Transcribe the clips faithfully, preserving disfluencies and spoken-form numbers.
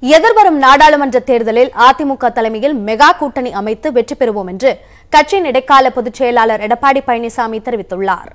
எதிர்வரும் நாடாளுமன்ற தேர்தலில் அதிமுக தலைமையில் மெகா கூட்டணி அமைத்து வெற்றி பெறுவோம் என்று கட்சியின் இடைக்கால பொதுச் செயலாளர் எடப்பாடி பழனிசாமி தெரிவித்துள்ளார்.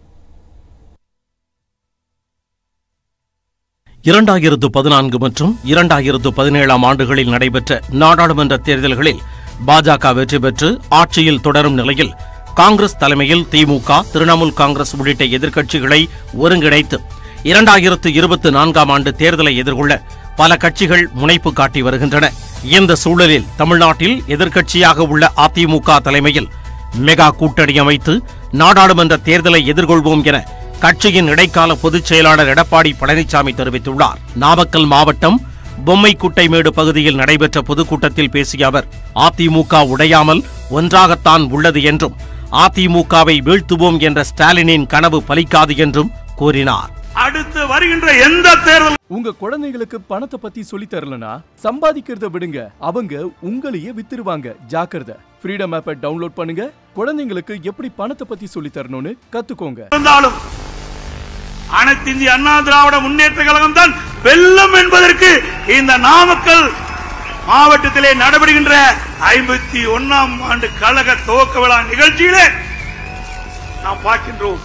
இரண்டாயிரத்து பதினான்கு மற்றும் இரண்டாயிரத்து பதினேழாம் ஆண்டுகளில் நடைபெற்ற நாடாளுமன்ற தேர்தல்களில் பாஜக வெற்றி பெற்று ஆட்சியில் தொடரும் நிலையில் காங்கிரஸ் தலைமையில் திமுக, திரிணாமுல் காங்கிரஸ் உள்ளிட்ட எதிர்க்கட்சிகளை ஒருங்கிணைத்து இரண்டாயிரத்து இருபத்தி நான்காம் ஆண்டு தேர்தலை எதிர்கொள்ள பல கட்சிகள் முனைப்பு காட்டி வருகின்றன. இந்த சூழலில் தமிழ்நாட்டில் எதிர்க்கட்சியாக உள்ள அதிமுக தலைமையில் மெகா கூட்டணி அமைத்து நாடாளுமன்ற தேர்தலை எதிர்கொள்வோம் என கட்சியின் இடைக்கால பொதுச் செயலாளர் எடப்பாடி பழனிசாமி தெரிவித்துள்ளார். நாமக்கல் மாவட்டம் பொம்மைக்குட்டைமேடு பகுதியில் நடைபெற்ற பொதுக்கூட்டத்தில் பேசிய அவர், அதிமுக உடையாமல் ஒன்றாகத்தான் உள்ளது என்றும் அதிமுகவை வீழ்த்துவோம் என்ற ஸ்டாலினின் கனவு பலிக்காது என்றும் கூறினார். அடுத்து வருகின்ற எந்த தேர்தல் உங்க குழந்தைகளுக்கு பணத்தை பத்தி சொல்லி தரலனா சம்பாதிக்கிறத விடுங்க, அவங்க உங்களையே வித்துருவாங்க. ஜாக்கிரதை. ஃப்ரீடம் ஆப்பை டவுன்லோட் பண்ணுங்க. குழந்தைங்களுக்கு எப்படி பணத்தை பத்தி சொல்லி தரணும்னு கத்துக்கோங்க. இருந்தாலும் அனைத்து இந்திய அண்ணா திராவிட முன்னேற்ற கழகம் தான் வெல்லும் என்பதற்கு இந்த நாமக்கல் மாவட்டத்திலே நடைபெறுகின்ற ஐம்பத்தி ஒன்னாம் ஆண்டு கழக துவக்க விழா நிகழ்ச்சியிலே நாம் பார்க்கின்றோம்.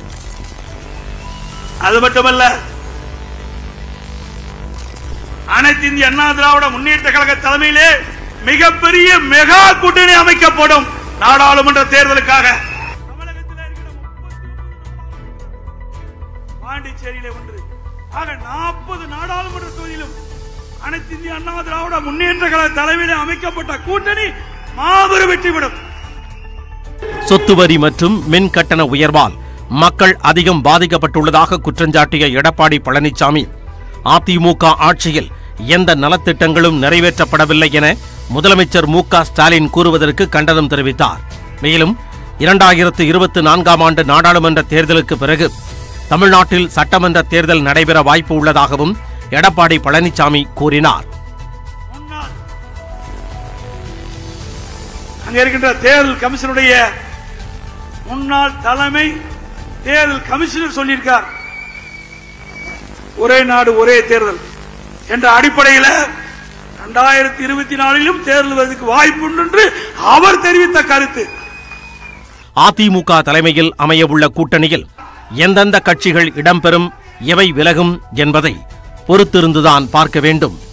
அது மட்டுமல்ல, அனைத்து இந்திய அண்ணா திராவிட முன்னேற்ற கழக தலைமையிலே மிகப்பெரிய மெகா கூட்டணி அமைக்கப்படும். நாடாளுமன்ற தேர்தலுக்காக தமிழகத்தில் இருக்கிற பாண்டிச்சேரியிலே ஒன்று ஆக நாற்பது நாடாளுமன்ற தொகுதியிலும் அனைத்து இந்திய அண்ணா திராவிட முன்னேற்ற கழக தலைமையிலே அமைக்கப்பட்ட கூட்டணி மாபெரும் வெற்றி பெறும். சொத்து வரி மற்றும் மின் கட்டண உயர்வால் மக்கள் அதிகம் பாதிக்கப்பட்டுள்ளதாக குற்றஞ்சாட்டிய எடப்பாடி பழனிசாமி, அதிமுக ஆட்சியில் எந்த நலத்திட்டங்களும் நிறைவேற்றப்படவில்லை என முதலமைச்சர் மு க ஸ்டாலின் கூறுவதற்கு கண்டனம் தெரிவித்தார். மேலும் இரண்டாயிரத்து இருபத்தி நான்காம் ஆண்டு நாடாளுமன்ற தேர்தலுக்கு பிறகு தமிழ்நாட்டில் சட்டமன்ற தேர்தல் நடைபெற வாய்ப்பு உள்ளதாகவும் எடப்பாடி பழனிசாமி கூறினார். அங்கே இருக்கின்ற தேர்தல் கமிஷனுடைய முன்னாள் தலைமை தேர்தல் கமிஷனர் சொல்லியிருக்கார், ஒரே நாடு ஒரே தேர்தல் என்ற அடிப்படையில் இரண்டாயிரத்தி இருபத்தி நாலிலும் தேர்தல் வருவதற்கு வாய்ப்பு உண்டு என்று அவர் தெரிவித்த கருத்து. அதிமுக தலைமையில் அமையவுள்ள கூட்டணியில் எந்தெந்த கட்சிகள் இடம்பெறும், எவை விலகும் என்பதை பொறுத்திருந்துதான் பார்க்க வேண்டும்.